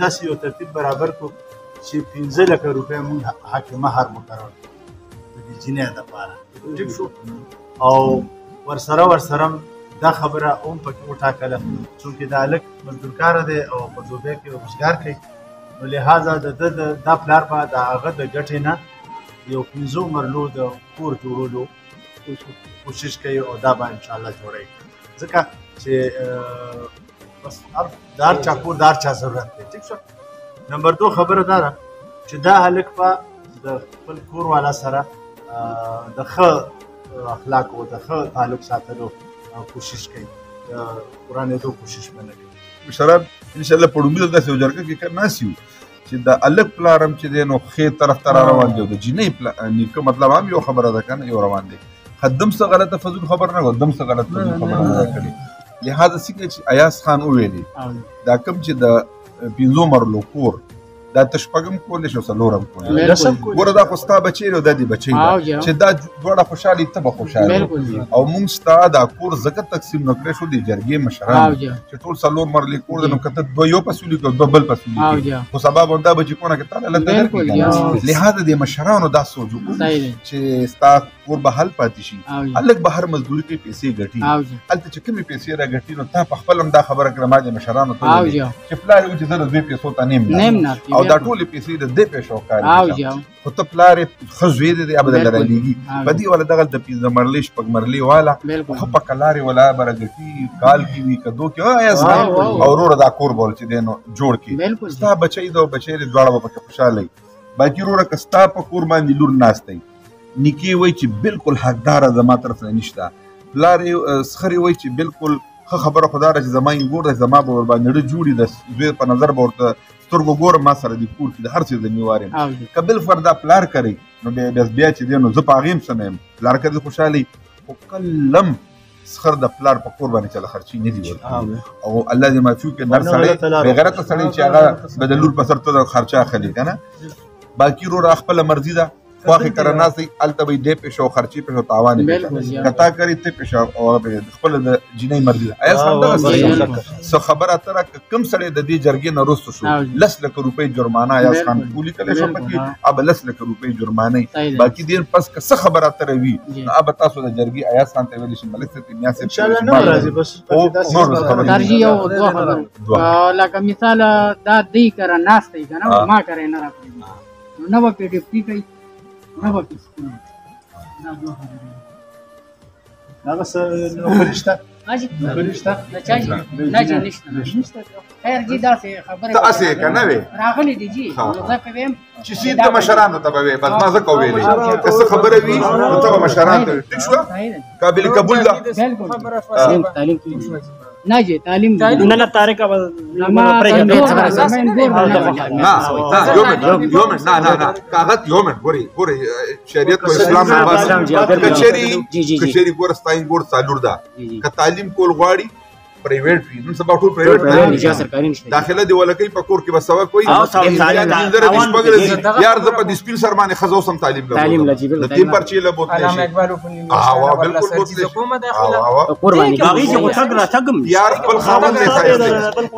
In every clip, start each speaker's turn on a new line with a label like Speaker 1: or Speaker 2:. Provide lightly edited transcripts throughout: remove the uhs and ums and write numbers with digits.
Speaker 1: داسې یو ترتیب برابر کړو چې 15 لکه روپۍ موږ حق مهر مقرر کړو د دې جینۍ دپاره ټیک شو او ورسره دا خبره هم پکې وټاکله چونکې دا هلک مزدورکاره دی او په دوبۍ کې روزګار کوي نو لحاظه د ده دا پلار به د هغه د ګټې نه یو 15 مرلو د کور جوړولو کوشش کوي او دا به انشاءالله جوړوي ځکه چې بس د هر چا کور د هر چا ضرورت دی ټیک شو نمبر 2 خبره دا ده چې دا هلک به د خپل کور والا سره د ښه اخلاق او د ښه تعلق ساتلو کوشش کوي ورانېدو کوشش به نه کوي
Speaker 2: مشران انشاءالله په ډومبي داسې یو جرګه کې ناست یو چې د هلک پلار هم چې دی نو ښې طرف ته را روان دی او د جینۍ نیکه مطلب هم یو خبره ده که نه یو روان دی دم څه غلطه فضول خبره نه کړو دم څه غلط فضول خبره نه ده کړې لهذا څنګه چې ایاز خان وویلې دا کوم چې د 15 مرلو کور دا ته شپږم کولی شي او څلورم کولی ګوره دا خو ستا بچی دی او دا دې بچی ده چې دا دواړه خوشحالي ته به خوشحاله او موږ ستا دا کور ځکه تقسیم نه کړی شو د جرګې مشران چې ټول څلور مرلې کور دی نو که ته دوه یو پسولي کړو دوه بل پسولي کړي خو سبا به همدا بچي کونه کې تاله لته درکړي لهذا د مشرانو دا سوچ وکړو چې ستا کور به حل پاتې شي هلک به هر مزدوري کې پیسې ګټي هلته چې کومې پیسې را ګټي نو تا په خپل هم دا خبره کړه ما د مشرانو ته چې پلار یې و چې زه د دوی پیسو ته نیم او دا ټولې پیسې د دې پیسو کار خو ته پلار یې ښه زوی دی هغه به درله رالیږي په دې والا دغلته 15 مرلې شپږ مرلې والا ښه په کلار یې ولا به راګټي کال کې وي کدو کې او وروره دا کور به چې دی نو جوړ کړي ستا بچی دی او بچی دی دواړه به پکې خوشحاله وي باقي وروره که ستا په کور باندې لور ناست دی نیکې وایي چې بالکل حقداره زما طرف نه نشته پلار یې سخرې وایي چې بالکل ښه خبره خو دا ده چې زما انګور دی زما به ورباندې ډه جوړي د زوی په نظر به ورته سترګو ګورم ما سره د کور کې د هر څه ذمېوار یم که بالفرض دا پلار کوي نو بیا چې دی نو زه په هغې هم څه نه یم پلار کوي خوشحالي خو کلم سخر د پلار په کور باندې چله خرچي نه دي ورکړي او الله دې معافي وکړي هر سړی بېغیرته سړی چې هغه به د لور په سر ته د خرچه اخلي که نه باقي وروره خپله مرضي ده خواخې کره ناست دی هلته به یې دې پېښه او خرچې پېښه او تاوان یې پېښه که تا کړې ته پېښه او هغه خپله د جینۍ مرضي ده ایاز خان دغسې څه خبره اتره که کوم سړی د دې جرګې نه وروسته شو 10 لکه روپۍ جرمانه ایاز خان ولیکلی شو پکې ابه 10 لکه روپۍ جرمانه باقي دې پس که څه خبره اتره وي نو ابه تاسو د جرګې ایاز خان ته ویلی شي ملک صاحب میا صاحب
Speaker 3: ترجیح یو دوه خبرې لکه مثال دا دی کره ناست دی که نه ما کره نه راپرېږدي نو نه به پې ډپټي کوي نه به پیسې دا دوه خبرې
Speaker 1: هغه څه نوکري شته
Speaker 3: نوکري شته نه جي نشته خیر جي داسې خبرې
Speaker 2: ته هسې که نه وې
Speaker 3: راغلي دي جي نو زه پې ویم
Speaker 2: چې سید د مشرانو ته به وې بس ما ځکه وویلې که څه خبره وي نو ته به مشرانو ته وې ټیک شوه قابل قبول ده
Speaker 3: تعلیم نه جي تعلیم
Speaker 4: نه نه طارق
Speaker 2: نه یو منټ نه کاغذ یو منټ ګورې شریعت په اسلام کچېرې ګوره ستا انګور څلور ده که تعلیم کول غواړي پرایویټ وي نن سبا ټول پرایویټ داخله دی ولکۍ په کور کې به سبق وایي یار زه په دسپین سر باندې ښځه اوس هم تعلیم د تیم پرچې له بوتلی شي بالکل بوتلی شي یار خپل خاوند دی ښایسته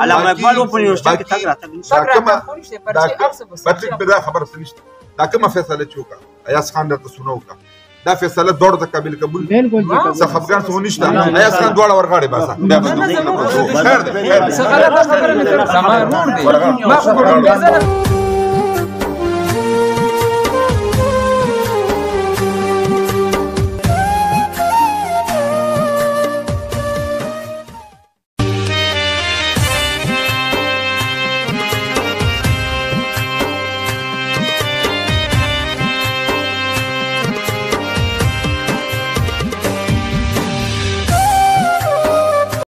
Speaker 2: دا خبره څه نشته دا کومه فیصله چې وکړه ایاز خان درته سونه وکړه دا فیصله دوړ د قابل قبول څه خفګان څه نشته ایاز خان دواړه ورغاړې باسه خیر دی